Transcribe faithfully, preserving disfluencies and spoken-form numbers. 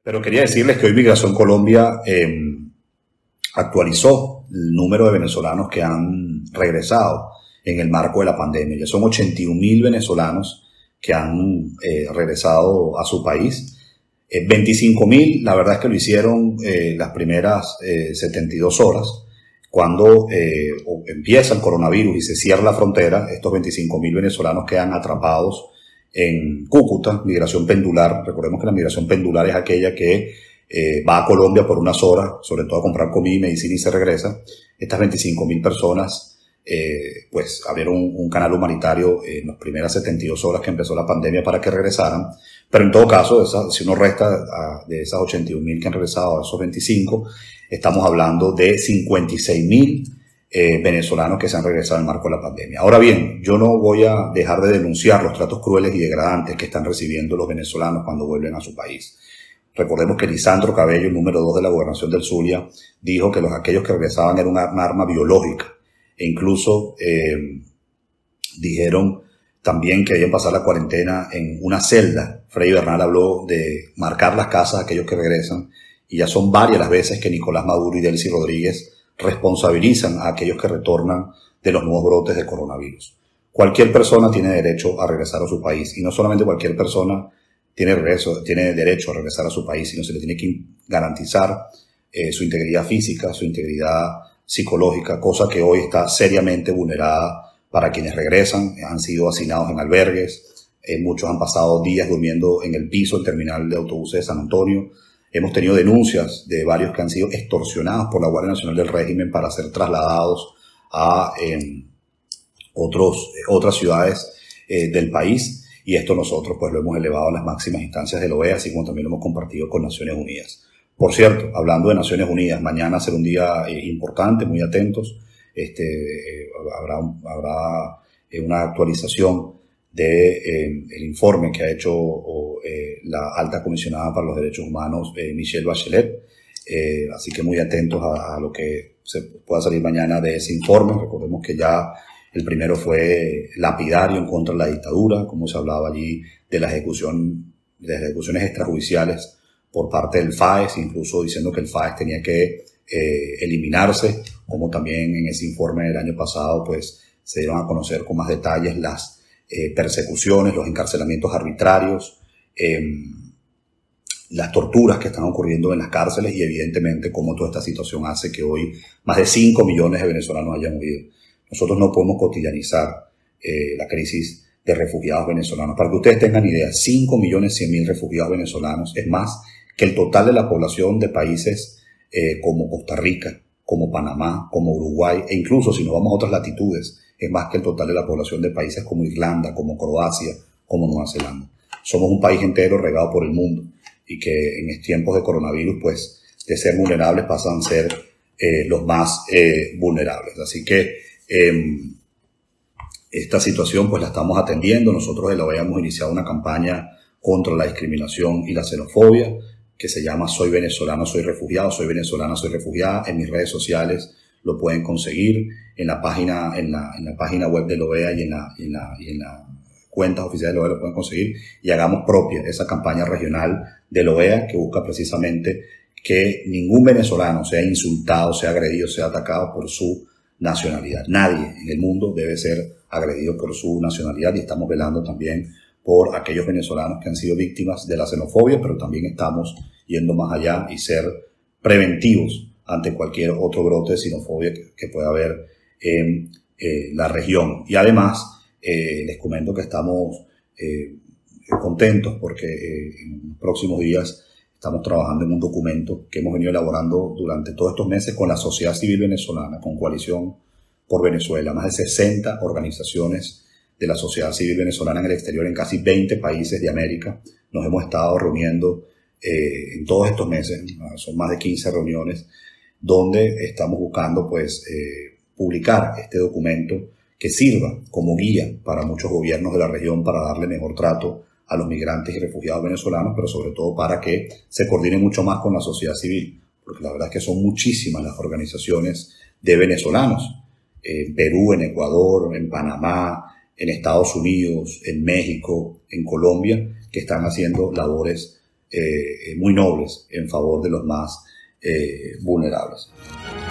Pero quería decirles que hoy Migración Colombia eh, actualizó el número de venezolanos que han regresado en el marco de la pandemia. Ya son ochenta y un mil venezolanos que han eh, regresado a su país. Eh, veinticinco mil, la verdad es que lo hicieron eh, las primeras eh, setenta y dos horas. Cuando eh, empieza el coronavirus y se cierra la frontera, estos veinticinco mil venezolanos quedan atrapados en Cúcuta, migración pendular. Recordemos que la migración pendular es aquella que eh, va a Colombia por unas horas, sobre todo a comprar comida y medicina y se regresa. Estas veinticinco mil personas, eh, pues abrieron un, un canal humanitario en las primeras setenta y dos horas que empezó la pandemia para que regresaran. Pero en todo caso, esa, si uno resta a, de esas ochenta y un mil que han regresado a esos veinticinco, estamos hablando de cincuenta y seis mil eh, venezolanos que se han regresado en el marco de la pandemia. Ahora bien, yo no voy a dejar de denunciar los tratos crueles y degradantes que están recibiendo los venezolanos cuando vuelven a su país. Recordemos que Lisandro Cabello, el número dos de la Gobernación del Zulia, dijo que los aquellos que regresaban eran una, una arma biológica. E incluso eh, dijeron también que debían pasar la cuarentena en una celda. Freddy Bernal habló de marcar las casas a aquellos que regresan, y ya son varias las veces que Nicolás Maduro y Delcy Rodríguez responsabilizan a aquellos que retornan de los nuevos brotes de coronavirus. Cualquier persona tiene derecho a regresar a su país, y no solamente cualquier persona tiene, regreso, tiene derecho a regresar a su país, sino se le tiene que garantizar eh, su integridad física, su integridad psicológica, cosa que hoy está seriamente vulnerada para quienes regresan. Han sido hacinados en albergues, eh, muchos han pasado días durmiendo en el piso del terminal de autobuses de San Antonio. Hemos tenido denuncias de varios que han sido extorsionados por la Guardia Nacional del Régimen para ser trasladados a eh, otros, eh, otras ciudades eh, del país, y esto nosotros pues lo hemos elevado a las máximas instancias de la O E A, así como también lo hemos compartido con Naciones Unidas. Por cierto, hablando de Naciones Unidas, mañana será un día eh, importante, muy atentos. Este, eh, habrá habrá eh, una actualización de eh, el informe que ha hecho o, eh, la alta comisionada para los derechos humanos, eh, Michelle Bachelet. Eh, así que muy atentos a, a lo que se pueda salir mañana de ese informe. Recordemos que ya el primero fue lapidario en contra de la dictadura, como se hablaba allí de la ejecución, de las ejecuciones extrajudiciales por parte del F A E S, incluso diciendo que el F A E S tenía que eh, eliminarse, como también en ese informe del año pasado pues se dieron a conocer con más detalles las Eh, persecuciones, los encarcelamientos arbitrarios, eh, las torturas que están ocurriendo en las cárceles, y evidentemente cómo toda esta situación hace que hoy más de cinco millones de venezolanos hayan huido. Nosotros no podemos cotidianizar eh, la crisis de refugiados venezolanos. Para que ustedes tengan idea, cinco millones cien mil refugiados venezolanos es más que el total de la población de países eh, como Costa Rica, como Panamá, como Uruguay, e incluso si nos vamos a otras latitudes, es más que el total de la población de países como Irlanda, como Croacia, como Nueva Zelanda. Somos un país entero regado por el mundo, y que en tiempos de coronavirus, pues, de ser vulnerables pasan a ser eh, los más eh, vulnerables. Así que eh, esta situación pues la estamos atendiendo. Nosotros de la O E A hemos iniciado una campaña contra la discriminación y la xenofobia que se llama Soy Venezolano, Soy Refugiado, Soy Venezolana, Soy Refugiada. En mis redes sociales lo pueden conseguir, en la página, en la, en la página web de la O E A y en la, y en la, y en la cuentas oficiales de la O E A lo pueden conseguir, y hagamos propia esa campaña regional de la O E A que busca precisamente que ningún venezolano sea insultado, sea agredido, sea atacado por su nacionalidad. Nadie en el mundo debe ser agredido por su nacionalidad, y estamos velando también por aquellos venezolanos que han sido víctimas de la xenofobia, pero también estamos yendo más allá y ser preventivos ante cualquier otro brote de xenofobia que, que pueda haber en eh, la región. Y además, eh, les comento que estamos eh, contentos porque eh, en los próximos días estamos trabajando en un documento que hemos venido elaborando durante todos estos meses con la sociedad civil venezolana, con Coalición por Venezuela, más de sesenta organizaciones de la sociedad civil venezolana en el exterior, en casi veinte países de América. Nos hemos estado reuniendo eh, en todos estos meses, son más de quince reuniones, donde estamos buscando pues eh, publicar este documento que sirva como guía para muchos gobiernos de la región para darle mejor trato a los migrantes y refugiados venezolanos, pero sobre todo para que se coordine mucho más con la sociedad civil, porque la verdad es que son muchísimas las organizaciones de venezolanos, en Perú, en Ecuador, en Panamá, en Estados Unidos, en México, en Colombia, que están haciendo labores eh, muy nobles en favor de los más eh, vulnerables.